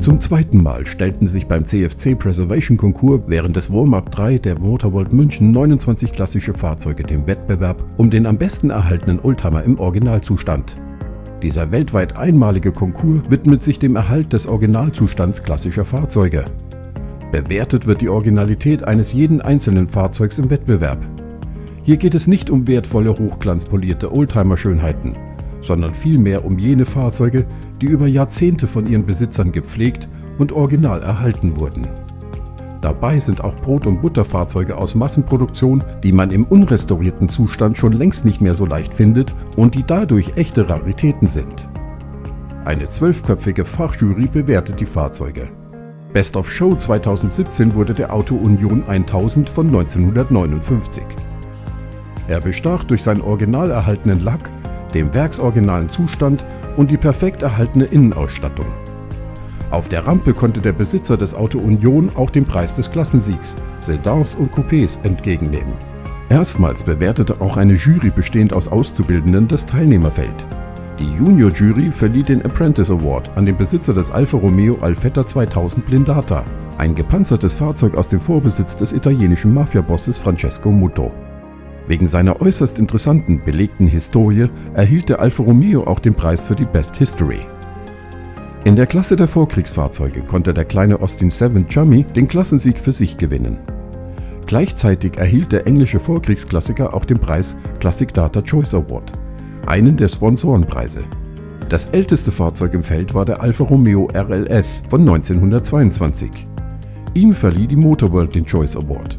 Zum zweiten Mal stellten sich beim CFC Preservation Konkurs während des Warm-Up 3 der Motorworld München 29 klassische Fahrzeuge dem Wettbewerb um den am besten erhaltenen Oldtimer im Originalzustand. Dieser weltweit einmalige Konkurs widmet sich dem Erhalt des Originalzustands klassischer Fahrzeuge. Bewertet wird die Originalität eines jeden einzelnen Fahrzeugs im Wettbewerb. Hier geht es nicht um wertvolle, hochglanzpolierte Oldtimer-Schönheiten, sondern vielmehr um jene Fahrzeuge, die über Jahrzehnte von ihren Besitzern gepflegt und original erhalten wurden. Dabei sind auch Brot- und Butterfahrzeuge aus Massenproduktion, die man im unrestaurierten Zustand schon längst nicht mehr so leicht findet und die dadurch echte Raritäten sind. Eine 12-köpfige Fachjury bewertet die Fahrzeuge. Best of Show 2017 wurde der Auto Union 1000 von 1959. Er bestach durch seinen original erhaltenen Lack, dem werksoriginalen Zustand und die perfekt erhaltene Innenausstattung. Auf der Rampe konnte der Besitzer des Auto Union auch den Preis des Klassensiegs, Sedans und Coupés entgegennehmen. Erstmals bewertete auch eine Jury bestehend aus Auszubildenden das Teilnehmerfeld. Die Junior-Jury verlieh den Apprentice Award an den Besitzer des Alfa Romeo Alfetta 2000 Blindata, ein gepanzertes Fahrzeug aus dem Vorbesitz des italienischen Mafia-Bosses Francesco Mutto. Wegen seiner äußerst interessanten, belegten Historie erhielt der Alfa Romeo auch den Preis für die Best History. In der Klasse der Vorkriegsfahrzeuge konnte der kleine Austin 7 Chummy den Klassensieg für sich gewinnen. Gleichzeitig erhielt der englische Vorkriegsklassiker auch den Preis Classic Data Choice Award, einen der Sponsorenpreise. Das älteste Fahrzeug im Feld war der Alfa Romeo RLS von 1922. Ihm verlieh die Motorworld den Choice Award.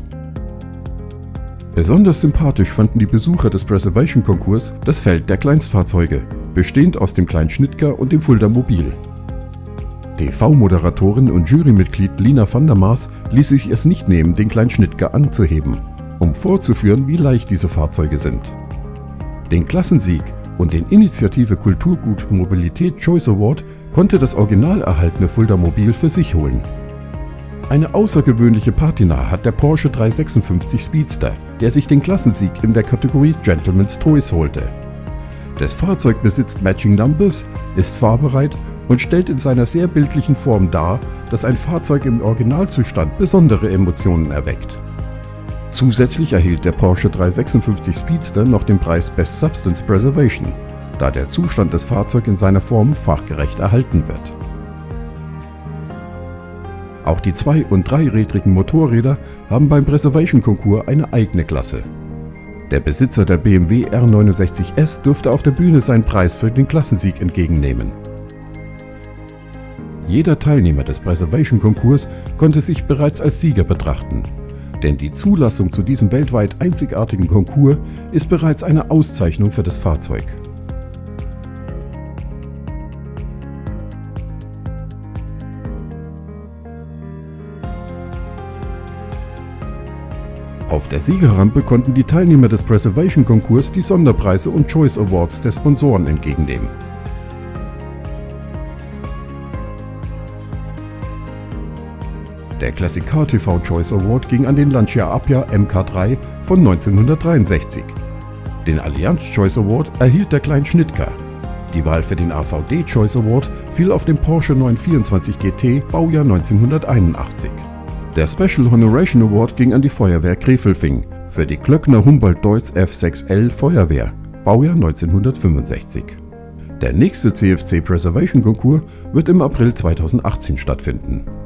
Besonders sympathisch fanden die Besucher des Preservation Konkurs das Feld der Kleinstfahrzeuge, bestehend aus dem kleinen Schnittger und dem Fulda Mobil. TV-Moderatorin und Jurymitglied Lina van der Maas ließ sich es nicht nehmen, den kleinen Schnittger anzuheben, um vorzuführen, wie leicht diese Fahrzeuge sind. Den Klassensieg und den Initiative Kulturgut Mobilität Choice Award konnte das original erhaltene Fulda Mobil für sich holen. Eine außergewöhnliche Patina hat der Porsche 356 Speedster, der sich den Klassensieg in der Kategorie Gentleman's Toys holte. Das Fahrzeug besitzt Matching Numbers, ist fahrbereit und stellt in seiner sehr bildlichen Form dar, dass ein Fahrzeug im Originalzustand besondere Emotionen erweckt. Zusätzlich erhielt der Porsche 356 Speedster noch den Preis Best Substance Preservation, da der Zustand des Fahrzeugs in seiner Form fachgerecht erhalten wird. Auch die 2- und 3-rädrigen Motorräder haben beim Preservation Konkurs eine eigene Klasse. Der Besitzer der BMW R69S durfte auf der Bühne seinen Preis für den Klassensieg entgegennehmen. Jeder Teilnehmer des Preservation Konkurs konnte sich bereits als Sieger betrachten, denn die Zulassung zu diesem weltweit einzigartigen Konkurs ist bereits eine Auszeichnung für das Fahrzeug. Auf der Siegerrampe konnten die Teilnehmer des Preservation Konkurs die Sonderpreise und Choice Awards der Sponsoren entgegennehmen. Der Classic Car TV Choice Award ging an den Lancia Appia Mk3 von 1963. Den Allianz Choice Award erhielt der kleine Schnittger. Die Wahl für den AVD Choice Award fiel auf den Porsche 924 GT Baujahr 1981. Der Special Honoration Award ging an die Feuerwehr Krefelfing für die Klöckner Humboldt-Deutz F6L Feuerwehr, Baujahr 1965. Der nächste CFC Preservation Konkurs wird im April 2018 stattfinden.